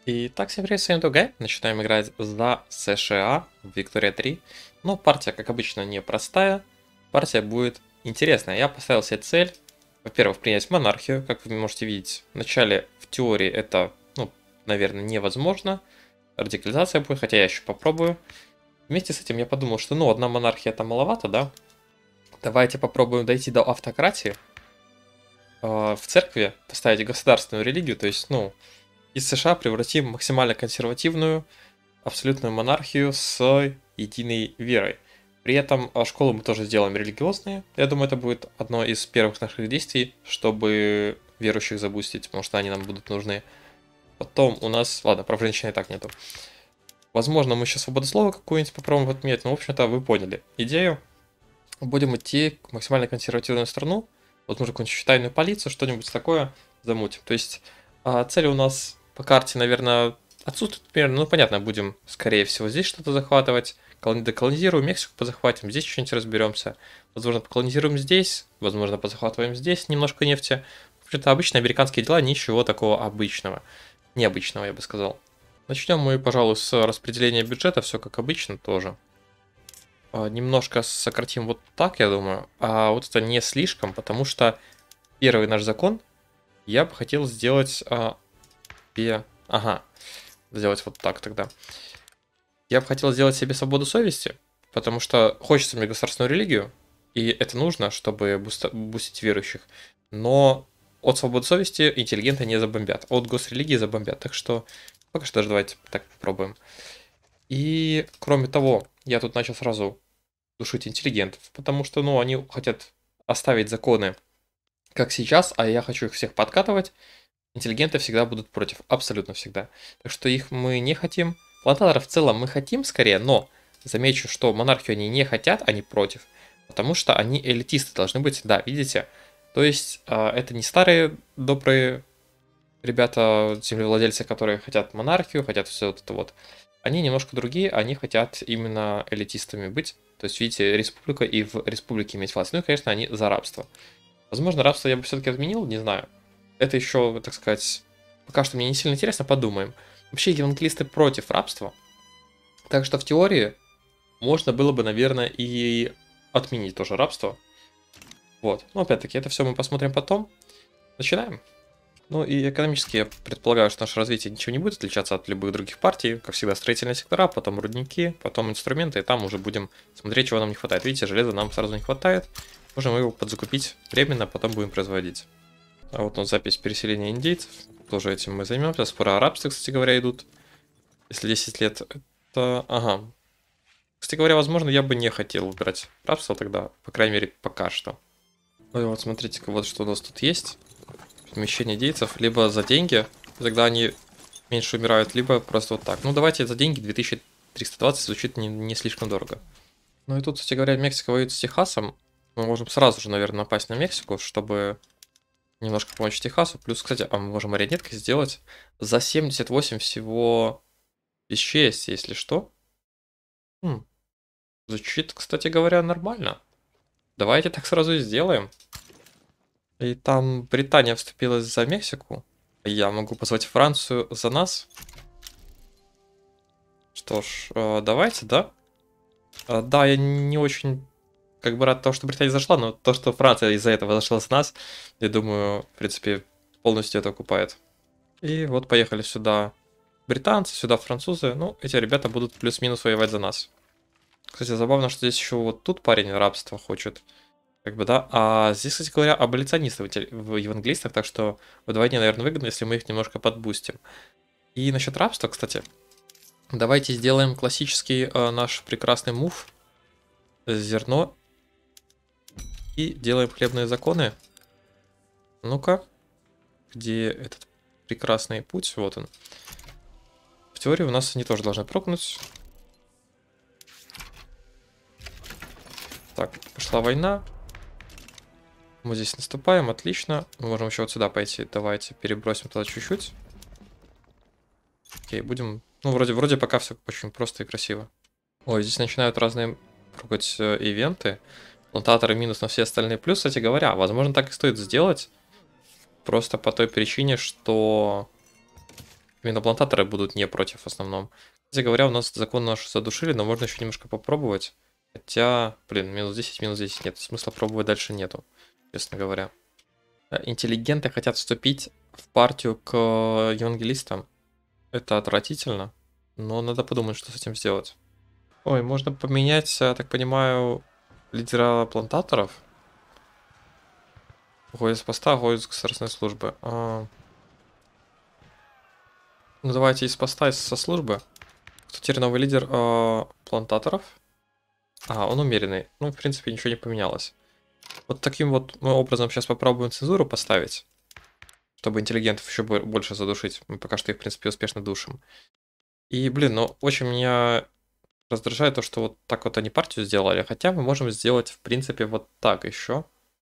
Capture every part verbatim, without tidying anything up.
Итак, всем привет, с вами Тугай. Начинаем играть за США в Виктория три. Но партия, как обычно, непростая. Партия будет интересная. Я поставил себе цель, во-первых, принять монархию. Как вы можете видеть, вначале в теории это, ну, наверное, невозможно. Радикализация будет, хотя я еще попробую. Вместе с этим я подумал, что, ну, одна монархия это маловато, да? Давайте попробуем дойти до автократии. В церкви поставить государственную религию, то есть, ну, из США превратим в максимально консервативную, абсолютную монархию с единой верой. При этом школу мы тоже сделаем религиозные. Я думаю, это будет одно из первых наших действий, чтобы верующих забустить, потому что они нам будут нужны. Потом у нас... Ладно, про женщин и так нету. Возможно, мы сейчас свободу слова какую-нибудь попробуем отменять, но, в общем-то, вы поняли идею. Будем идти к максимально консервативную страну. Возможно, какую-нибудь тайную полицию, что-нибудь такое замутим. То есть цель у нас по карте, наверное, отсутствует примерно. Ну, понятно, будем, скорее всего, здесь что-то захватывать. Деколонизируем, Мексику позахватим, здесь что-нибудь разберемся. Возможно, поколонизируем здесь, возможно, позахватываем здесь немножко нефти. В общем-то, обычные американские дела, ничего такого обычного. Необычного, я бы сказал. Начнем мы, пожалуй, с распределения бюджета, все как обычно тоже. Немножко сократим вот так, я думаю. А вот это не слишком, потому что первый наш закон я бы хотел сделать... А, и, ага, сделать вот так тогда. Я бы хотел сделать себе свободу совести, потому что хочется мне государственную религию, и это нужно, чтобы буста, бустить верующих. Но от свободы совести интеллигенты не забомбят, от госрелигии забомбят. Так что пока что даже давайте так попробуем. И кроме того, я тут начал сразу душить интеллигентов, потому что, ну, они хотят оставить законы как сейчас, а я хочу их всех подкатывать. Интеллигенты всегда будут против, абсолютно всегда. Так что их мы не хотим. Плантаторов в целом мы хотим скорее, но замечу, что монархию они не хотят, они против, потому что они элитисты должны быть, да, видите? То есть это не старые добрые ребята, землевладельцы, которые хотят монархию, хотят все вот это вот. Они немножко другие, они хотят именно элитистами быть. То есть, видите, республика и в республике иметь власть. Ну и, конечно, они за рабство. Возможно, рабство я бы все-таки отменил, не знаю. Это еще, так сказать, пока что мне не сильно интересно, подумаем. Вообще, евангелисты против рабства. Так что в теории можно было бы, наверное, и отменить тоже рабство. Вот. Но опять-таки, это все мы посмотрим потом. Начинаем. Ну и экономически я предполагаю, что наше развитие ничего не будет отличаться от любых других партий. Как всегда, строительные сектора, потом рудники, потом инструменты, и там уже будем смотреть, чего нам не хватает. Видите, железа нам сразу не хватает. Можем его подзакупить временно, потом будем производить. А вот у нас запись переселения индейцев. Тоже этим мы займемся. Споры о рабстве, кстати говоря, идут. Если десять лет, это... Ага. Кстати говоря, возможно, я бы не хотел выбирать рабство тогда. По крайней мере, пока что. Ну и вот смотрите-ка, вот что у нас тут есть. Перемещение индейцев. Либо за деньги, тогда они меньше умирают, либо просто вот так. Ну давайте за деньги две тысячи триста двадцать звучит не, не слишком дорого. Ну и тут, кстати говоря, Мексика воюет с Техасом. Мы можем сразу же, наверное, напасть на Мексику, чтобы... немножко помочь Техасу. Плюс, кстати, а мы можем марионеткой сделать за семьдесят восемь всего вещей, если что. Хм. Звучит, кстати говоря, нормально. Давайте так сразу и сделаем. И там Британия вступилась за Мексику. Я могу позвать Францию за нас. Что ж, давайте, да? Да, я не очень... как бы рад того, что Британия зашла, но то, что Франция из-за этого зашла с нас, я думаю, в принципе, полностью это окупает. И вот поехали сюда британцы, сюда французы. Ну, эти ребята будут плюс-минус воевать за нас. Кстати, забавно, что здесь еще вот тут парень рабство хочет. Как бы, да. А здесь, кстати говоря, аболиционисты в евангелистах, так что вдвойне, наверное, выгодно, если мы их немножко подбустим. И насчет рабства, кстати, давайте сделаем классический э, наш прекрасный мув. Зерно. И делаем хлебные законы. Ну-ка. Где этот прекрасный путь? Вот он. В теории у нас они тоже должны прокнуть. Так, пошла война. Мы здесь наступаем, отлично. Мы можем еще вот сюда пойти. Давайте перебросим туда чуть-чуть. Окей, будем... Ну, вроде, вроде пока все очень просто и красиво. Ой, здесь начинают разные прыгать э, ивенты. Плантаторы минус на все остальные плюс, кстати говоря. Возможно, так и стоит сделать. Просто по той причине, что именно плантаторы будут не против в основном. Кстати говоря, у нас закон наш задушили, но можно еще немножко попробовать. Хотя, блин, минус десять, минус десять нет. Смысла пробовать дальше нету, честно говоря. Интеллигенты хотят вступить в партию к евангелистам. Это отвратительно, но надо подумать, что с этим сделать. Ой, можно поменять, я так понимаю, лидера плантаторов. Уходит с поста, уходит с государственной службы. А... Ну давайте из поста, из со службы. Кто теперь новый лидер а, плантаторов? А, он умеренный. Ну, в принципе, ничего не поменялось. Вот таким вот мы образом сейчас попробуем цензуру поставить, чтобы интеллигентов еще больше задушить. Мы пока что их, в принципе, успешно душим. И, блин, ну, очень меня раздражает то, что вот так вот они партию сделали. Хотя мы можем сделать, в принципе, вот так еще.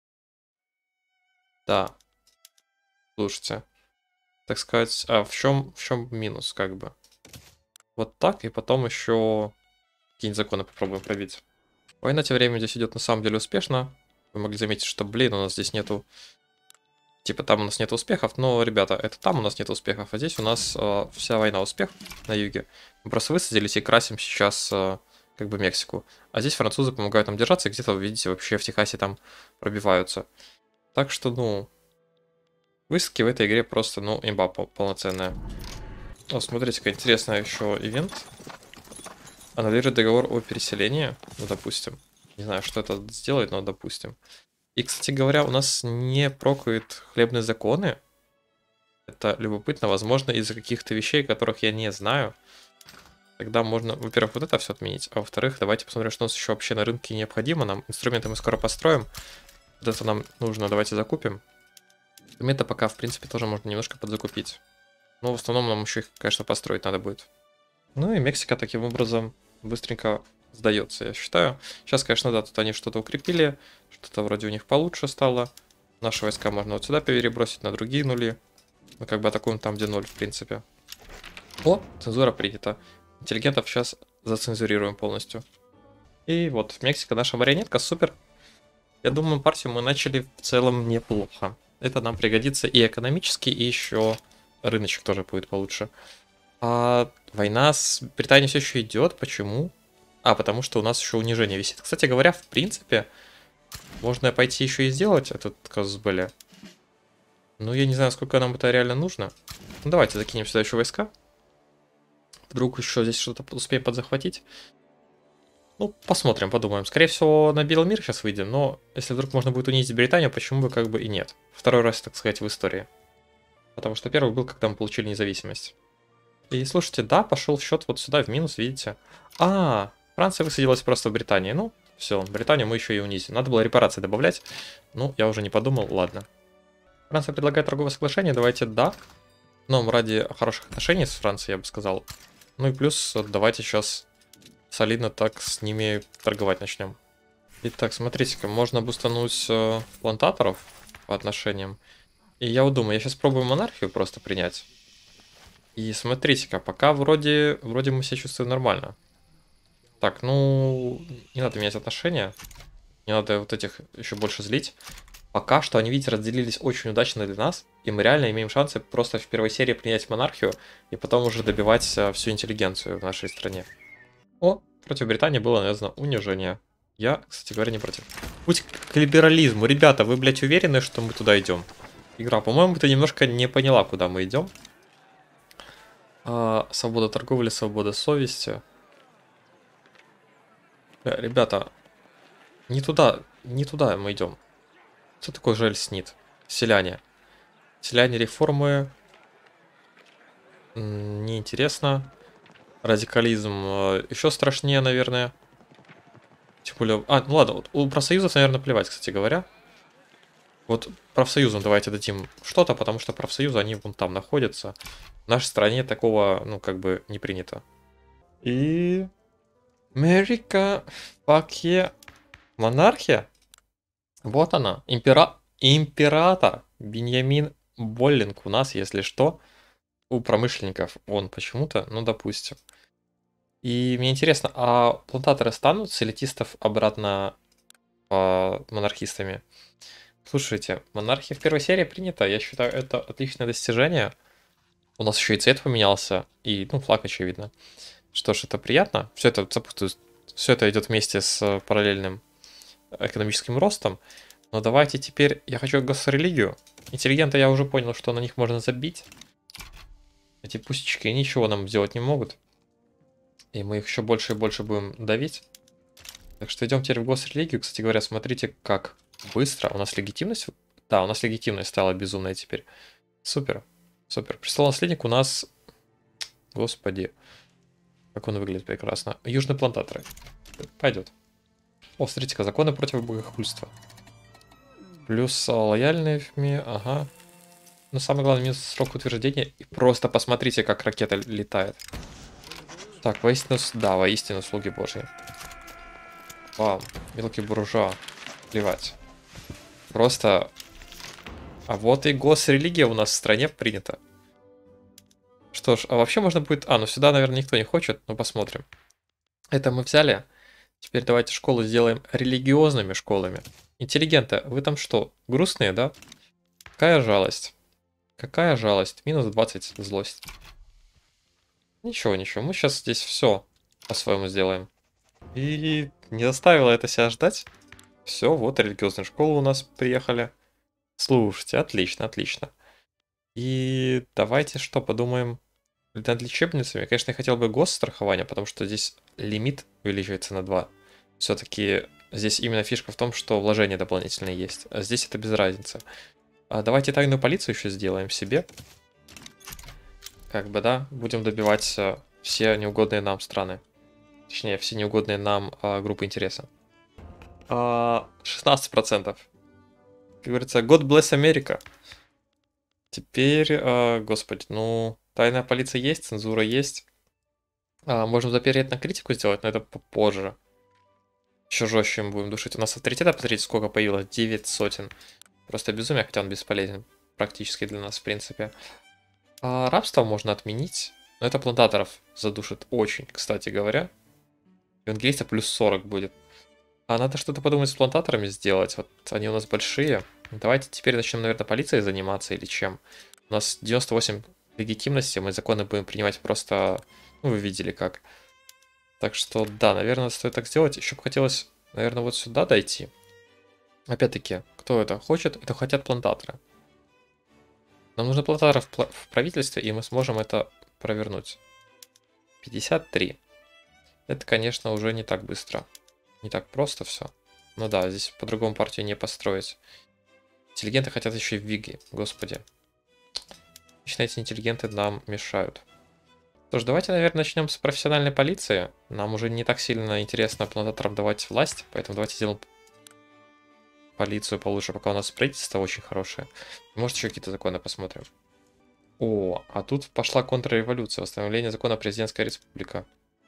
Да. Слушайте. Так сказать, а в чем, в чем минус, как бы? Вот так, и потом еще какие-нибудь законы попробуем пробить. Война тем временем здесь идет на самом деле успешно. Вы могли заметить, что, блин, у нас здесь нету... Типа там у нас нет успехов, но, ребята, это там у нас нет успехов, а здесь у нас э, вся война успех на юге. Мы просто высадились и красим сейчас э, как бы Мексику. А здесь французы помогают нам держаться, и где-то, вы видите, вообще в Техасе там пробиваются. Так что, ну, высадки в этой игре просто, ну, имба полноценная. О, смотрите-ка, интересный еще ивент. Аннулирует договор о переселении, ну, допустим. Не знаю, что это сделает, но допустим. И, кстати говоря, у нас не прокают хлебные законы. Это любопытно, возможно, из-за каких-то вещей, которых я не знаю. Тогда можно, во-первых, вот это все отменить, а во-вторых, давайте посмотрим, что у нас еще вообще на рынке необходимо. Нам инструменты мы скоро построим. Вот это нам нужно, давайте закупим. Инструменты пока, в принципе, тоже можно немножко подзакупить. Но в основном нам еще их, конечно, построить надо будет. Ну и Мексика таким образом быстренько сдается, я считаю. Сейчас, конечно, да, тут они что-то укрепили, что-то вроде у них получше стало. Наши войска можно вот сюда перебросить, на другие нули. Мы как бы атакуем там, где ноль, в принципе. О, цензура принята. Интеллигентов сейчас зацензурируем полностью. И вот, Мексика, наша марионетка, супер. Я думаю, партию мы начали в целом неплохо. Это нам пригодится и экономически, и еще рыночек тоже будет получше. А война с Британией все еще идет. Почему? А, потому что у нас еще унижение висит. Кстати говоря, в принципе, можно пойти еще и сделать этот Казбеле. Ну, я не знаю, сколько нам это реально нужно. Ну, давайте закинем сюда еще войска. Вдруг еще здесь что-то успеем подзахватить. Ну, посмотрим, подумаем. Скорее всего, на Белый мир сейчас выйдем, но если вдруг можно будет унизить Британию, почему бы как бы и нет. Второй раз, так сказать, в истории. Потому что первый был, когда мы получили независимость. И слушайте, да, пошел счет вот сюда в минус, видите. А, Франция высадилась просто в Британии. Ну, все, Британию мы еще и унизим. Надо было репарации добавлять. Ну, я уже не подумал, ладно. Франция предлагает торговое соглашение, давайте да. Но ради хороших отношений с Францией, я бы сказал. Ну и плюс, давайте сейчас солидно так с ними торговать начнем. Итак, смотрите-ка, можно бустануть э, плантаторов по отношениям. И я вот думаю, я сейчас пробую монархию просто принять. И смотрите-ка, пока вроде, вроде мы себя чувствуем нормально. Так, ну, не надо менять отношения. Не надо вот этих еще больше злить. Пока что они, видите, разделились очень удачно для нас. И мы реально имеем шансы просто в первой серии принять монархию. И потом уже добивать всю интеллигенцию в нашей стране. О, против Британии было навязано унижение. Я, кстати говоря, не против. Путь к либерализму. Ребята, вы, блядь, уверены, что мы туда идем? Игра, по-моему, ты немножко не поняла, куда мы идем. А, свобода торговли, свобода совести. Э, ребята, не туда, не туда мы идем. Что такое жаль снит? Селяне. Селяне, реформы. Неинтересно. Радикализм э, еще страшнее, наверное. Тем более... А, ну ладно, вот у профсоюзов, наверное, плевать, кстати говоря. Вот профсоюзам давайте дадим что-то, потому что профсоюзы, они вон там находятся. В нашей стране такого, ну, как бы, не принято. И... Америка, паке, монархия. Вот она. Импера... Император Беньямин Боллинг у нас, если что. У промышленников он почему-то, ну, допустим. И мне интересно, а плантаторы станут с элитистов обратно э, монархистами? Слушайте, монархия в первой серии принята. Я считаю, это отличное достижение. У нас еще и цвет поменялся, и, ну, флаг, очевидно. Что ж, это приятно. Все это сопутствует, все это идет вместе с параллельным экономическим ростом. Но давайте теперь, я хочу госрелигию. Интеллигенты, я уже понял, что на них можно забить. Эти пусечки ничего нам сделать не могут. И мы их еще больше и больше будем давить. Так что идем теперь в госрелигию. Кстати говоря, смотрите, как быстро. У нас легитимность... Да, у нас легитимность стала безумная теперь. Супер. Супер. Престол-наследник у нас... Господи. Как он выглядит прекрасно. Южные плантаторы. Пойдет. О, смотрите-ка, законы против богохульства. Плюс лояльные в ми... Ага. Но самое главное, минус срок утверждения. И просто посмотрите, как ракета летает. Так, воистину... Да, воистину слуги божьи. Вау, мелкий буржуа. Плевать. Просто... А вот и госрелигия у нас в стране принята. Что ж, а вообще можно будет... А, ну сюда, наверное, никто не хочет, но посмотрим. Это мы взяли. Теперь давайте школу сделаем религиозными школами. Интеллигенты, вы там что, грустные, да? Какая жалость. Какая жалость. Минус двадцать злость. Ничего, ничего, мы сейчас здесь все по-своему сделаем. И не заставило это себя ждать. Все, вот религиозные школы у нас приехали. Слушайте, отлично, отлично. И давайте что, подумаем над лечебницами. Конечно, я хотел бы госстрахование, потому что здесь лимит увеличивается на два. Все-таки здесь именно фишка в том, что вложения дополнительные есть. А здесь это без разницы. А давайте тайную полицию еще сделаем себе. Как бы, да, будем добивать а, все неугодные нам страны. Точнее, все неугодные нам а, группы интереса. А, шестнадцать процентов. Как говорится, God bless America. Теперь, а, господи, ну, тайная полиция есть, цензура есть. А, можем запереть на критику сделать, но это попозже. Еще жестче мы будем душить. У нас авторитета, посмотрите, сколько появилось. девять сотен. Просто безумие, хотя он бесполезен. Практически для нас, в принципе. А рабство можно отменить. Но это плантаторов задушит очень, кстати говоря. Евангелиста плюс сорок будет. А надо что-то подумать с плантаторами сделать. Вот они у нас большие. Давайте теперь начнем, наверное, полицией заниматься или чем. У нас девяносто восемь легитимности. Мы законы будем принимать просто... Ну, вы видели как. Так что, да, наверное, стоит так сделать. Еще бы хотелось, наверное, вот сюда дойти. Опять-таки, кто это хочет? Это хотят плантаторы. Нам нужно плантаторов в правительстве, и мы сможем это провернуть. пятьдесят три. Это, конечно, уже не так быстро. Не так просто все. Ну да, здесь по-другому партию не построить. Интеллигенты хотят еще и в Виги. Господи. Лично эти интеллигенты нам мешают. Что ж, давайте, наверное, начнем с профессиональной полиции. Нам уже не так сильно интересно плантаторам давать власть, поэтому давайте сделаем полицию получше, пока у нас правительство очень хорошее. Может, еще какие-то законы посмотрим. О, а тут пошла контрреволюция. Восстановление закона президентская республика.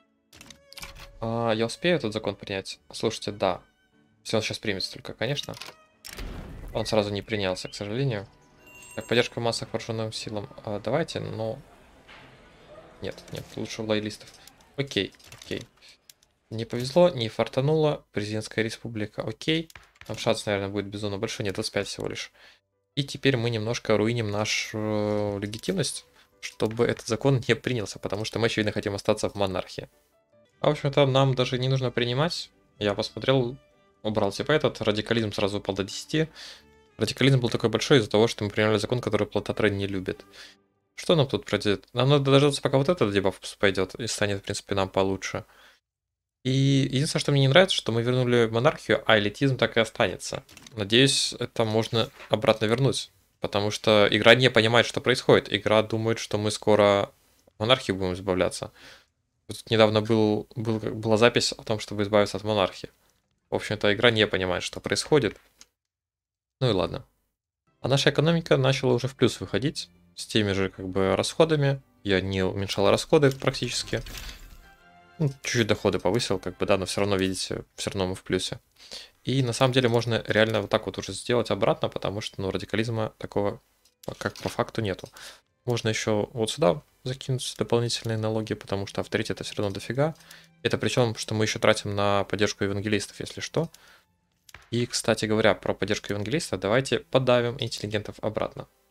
А, я успею этот закон принять? Слушайте, да. Если он сейчас примется только, конечно. Он сразу не принялся, к сожалению. Так, поддержка в массах вооруженным силам. А, давайте, но... Нет, нет, лучше лоялистов. Окей, окей. Не повезло, не фартануло. Президентская республика, окей. Там шанс, наверное, будет безумно большой. Нет, двадцать пять всего лишь. И теперь мы немножко руиним нашу э, легитимность, чтобы этот закон не принялся, потому что мы, очевидно, хотим остаться в монархии. А, в общем-то, нам даже не нужно принимать. Я посмотрел, убрал типа этот, радикализм сразу упал до десяти. Радикализм был такой большой из-за того, что мы приняли закон, который плантаторы не любят. Что нам тут произойдет? Нам надо дождаться, пока вот этот дебаф пойдет, и станет, в принципе, нам получше. И единственное, что мне не нравится, что мы вернули монархию, а элитизм так и останется. Надеюсь, это можно обратно вернуть. Потому что игра не понимает, что происходит. Игра думает, что мы скоро от монархии будем избавляться. Тут недавно был, был, была запись о том, чтобы избавиться от монархии. В общем-то, игра не понимает, что происходит. Ну и ладно. А наша экономика начала уже в плюс выходить. С теми же как бы расходами. Я не уменьшал расходы практически. Ну, чуть-чуть доходы повысил, как бы, да, но все равно, видите, все равно мы в плюсе. И на самом деле можно реально вот так вот уже сделать обратно, потому что, ну, радикализма такого, как по факту, нету. Можно еще вот сюда закинуть дополнительные налоги, потому что авторитета все равно дофига. Это причем, что мы еще тратим на поддержку евангелистов, если что. И, кстати говоря, про поддержку евангелиста, давайте подавим интеллигентов обратно.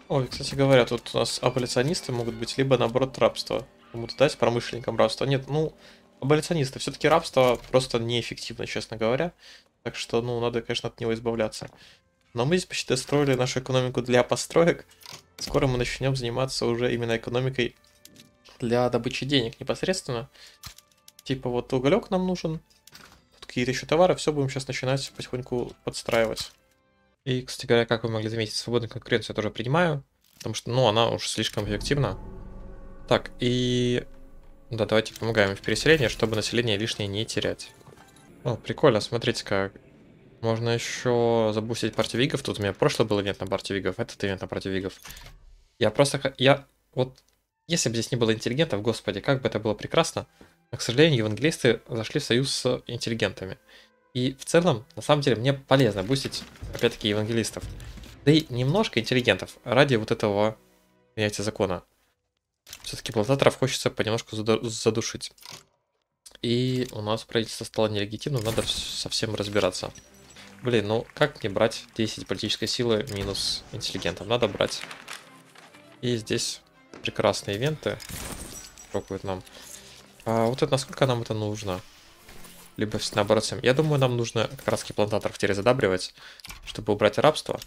Ой, кстати говоря, тут у нас аболиционисты могут быть, либо наоборот рабство. Кому-то дать промышленникам рабство. Нет, ну, аболиционисты. Все-таки рабство просто неэффективно, честно говоря. Так что, ну, надо, конечно, от него избавляться. Но мы здесь почти достроили нашу экономику для построек. Скоро мы начнем заниматься уже именно экономикой для добычи денег непосредственно. Типа вот уголек нам нужен. Тут какие-то еще товары. Все будем сейчас начинать потихоньку подстраивать. И, кстати говоря, как вы могли заметить, свободную конкуренцию я тоже принимаю. Потому что, ну, она уж слишком эффективна. Так, и... Да, давайте помогаем в переселении, чтобы население лишнее не терять. О, прикольно, смотрите как. Можно еще забустить партию вигов. Тут у меня прошлый был ивент на партию вигов, этот ивент на партию вигов. Я просто... Я... Вот... Если бы здесь не было интеллигентов, господи, как бы это было прекрасно. Но, к сожалению, евангелисты зашли в союз с интеллигентами. И в целом, на самом деле, мне полезно бустить, опять-таки, евангелистов. Да и немножко интеллигентов ради вот этого принятия закона. Все-таки плантаторов хочется понемножку задушить. И у нас правительство стало нелегитимным, надо совсем разбираться. Блин, ну как мне брать десять политической силы минус интеллигентов? Надо брать. И здесь прекрасные ивенты пробуют нам. А вот это насколько нам это нужно? Либо наоборот всем. Я думаю, нам нужно как раз плантаторов перезадабривать, чтобы убрать рабство.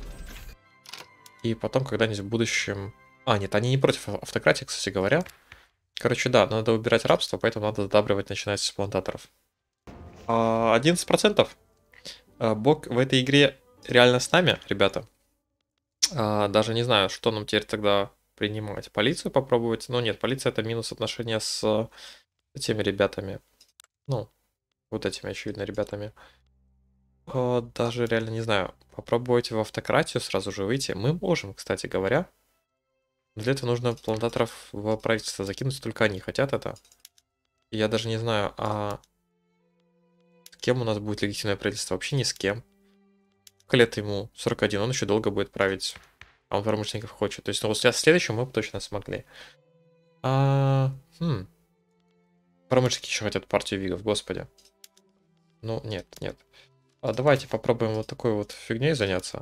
И потом когда-нибудь в будущем... А, нет, они не против автократии, кстати говоря. Короче, да, надо убирать рабство, поэтому надо задабривать, начинать с плантаторов. одиннадцать процентов. Бог в этой игре реально с нами, ребята. Даже не знаю, что нам теперь тогда принимать. Полицию попробовать? Но нет, полиция это минус отношения с этими ребятами. Ну, вот этими, очевидно, ребятами. Даже реально не знаю. Попробовать в автократию сразу же выйти. Мы можем, кстати говоря. Для этого нужно плантаторов в правительство закинуть, только они хотят это. И я даже не знаю, а с кем у нас будет легитимное правительство? Вообще ни с кем. Сколько лет ему? сорок один, он еще долго будет править. А он промышленников хочет. То есть, ну, вот сейчас следующим мы бы точно смогли. А, хм. Промышленники еще хотят партию вигов, господи. Ну, нет, нет. А давайте попробуем вот такой вот фигней заняться.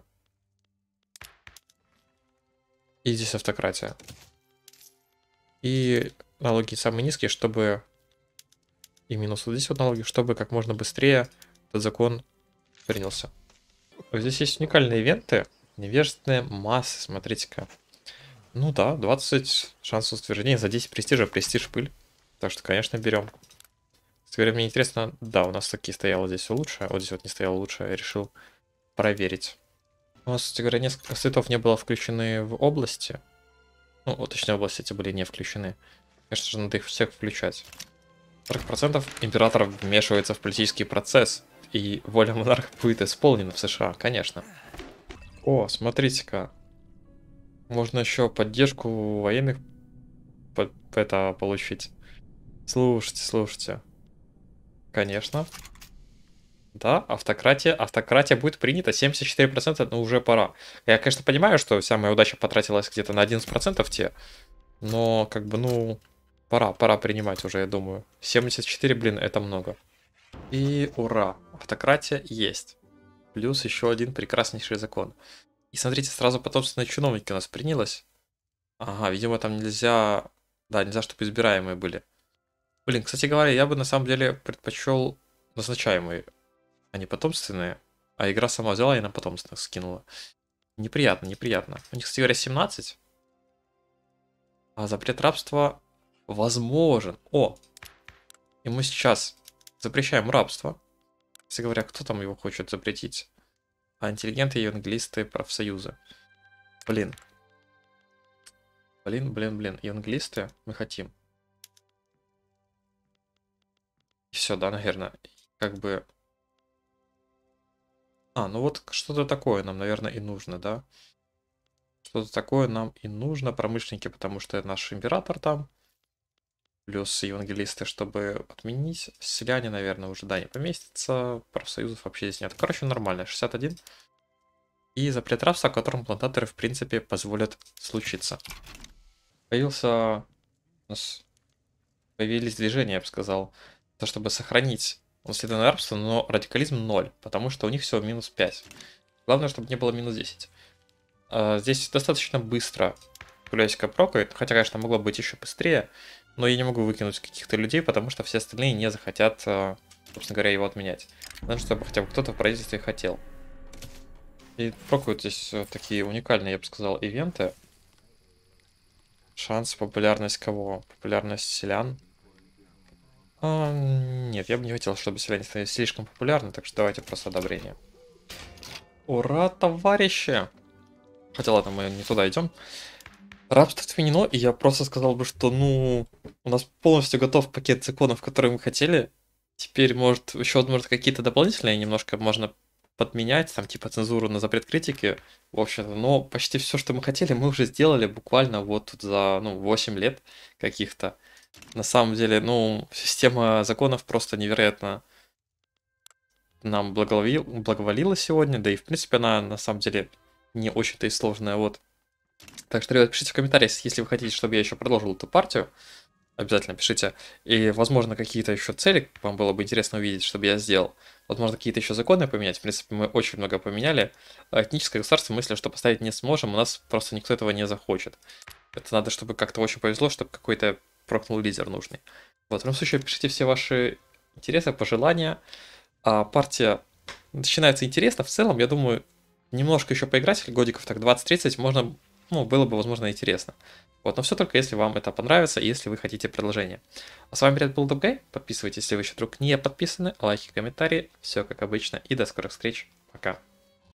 И здесь автократия. И налоги самые низкие, чтобы... И минус вот здесь вот налоги, чтобы как можно быстрее этот закон принялся. Здесь есть уникальные ивенты. Невежественные массы, смотрите-ка. Ну да, двадцать шансов утверждения за десять престижа, престиж пыль. Так что, конечно, берем. Кстати, мне интересно, да, у нас такие стояло здесь лучше, а вот здесь вот не стояло лучше, я решил проверить. У нас, кстати говоря, несколько цветов не было включены в области. Ну, вот, точнее, области эти были не включены. Конечно же, надо их всех включать. сорок процентов императоров вмешивается в политический процесс, и воля монарха будет исполнена в США, конечно. О, смотрите-ка. Можно еще поддержку военных под это получить. Слушайте, слушайте. Конечно. Да, автократия. Автократия будет принята. семьдесят четыре процента, ну уже пора. Я, конечно, понимаю, что вся моя удача потратилась где-то на одиннадцать процентов те. Но, как бы, ну, пора, пора принимать уже, я думаю. семьдесят четыре, блин, это много. И ура, автократия есть. Плюс еще один прекраснейший закон. И смотрите, сразу потомственные чиновники у нас принялось. Ага, видимо, там нельзя... Да, нельзя, чтобы избираемые были. Блин, кстати говоря, я бы на самом деле предпочел назначаемые, а не потомственные. А игра сама взяла и на потомственных скинула. Неприятно, неприятно. У них, кстати говоря, семнадцать. А запрет рабства возможен. О! И мы сейчас запрещаем рабство. Кстати говоря, кто там его хочет запретить? А интеллигенты, евангелисты, профсоюзы. Блин. Блин, блин, блин. Евангелисты мы хотим. И все, да, наверное. Как бы... А, ну вот что-то такое нам, наверное, и нужно, да? Что-то такое нам и нужно, промышленники, потому что наш император там. Плюс евангелисты, чтобы отменить. Селяне, наверное, уже, да, не поместятся. Профсоюзов вообще здесь нет. Короче, нормально. шестьдесят один. И запрет рабства, о котором плантаторы, в принципе, позволят случиться. Появился... У нас появились движения, я бы сказал. То, чтобы сохранить унаследованное рабство, но радикализм ноль. Потому что у них всего минус пять. Главное, чтобы не было минус десять. А, здесь достаточно быстро Кулесика прокает, хотя, конечно, могло быть еще быстрее, но я не могу выкинуть каких-то людей, потому что все остальные не захотят, а, собственно говоря, его отменять. Надо, чтобы хотя бы кто-то в правительстве хотел. И прокают здесь э, такие уникальные, я бы сказал, ивенты. Шанс, популярность кого? Популярность селян. А, нет, я бы не хотел, чтобы селяне стали слишком популярны, так что давайте просто одобрение. Ура, товарищи! Хотя ладно, мы не туда идем. Рабство отменено, и я просто сказал бы, что, ну, у нас полностью готов пакет законов, которые мы хотели. Теперь, может, еще, может, какие-то дополнительные немножко можно подменять, там, типа цензуру на запрет критики, в общем-то, но почти все, что мы хотели, мы уже сделали буквально вот тут за, ну, восемь лет каких-то. На самом деле, ну, система законов просто невероятно нам благоволила, благоволила сегодня, да и, в принципе, она, на самом деле, не очень-то и сложная, вот. Так что, ребят, пишите в комментариях, если вы хотите, чтобы я еще продолжил эту партию. Обязательно пишите. И, возможно, какие-то еще цели вам было бы интересно увидеть, чтобы я сделал. Возможно, какие-то еще законы поменять. В принципе, мы очень много поменяли. А этническое государство мысли, что поставить не сможем, у нас просто никто этого не захочет. Это надо, чтобы как-то очень повезло, чтобы какой-то прокнул лидер нужный. Вот, в любом случае, пишите все ваши интересы, пожелания. А партия начинается интересно. В целом, я думаю, немножко еще поиграть, годиков так двадцать-тридцать, можно, ну, было бы, возможно, интересно. Вот, но все только если вам это понравится и если вы хотите продолжение. А с вами, ребят, был Dabguy. Подписывайтесь, если вы еще вдруг не подписаны. Лайки, комментарии. Все как обычно. И до скорых встреч. Пока.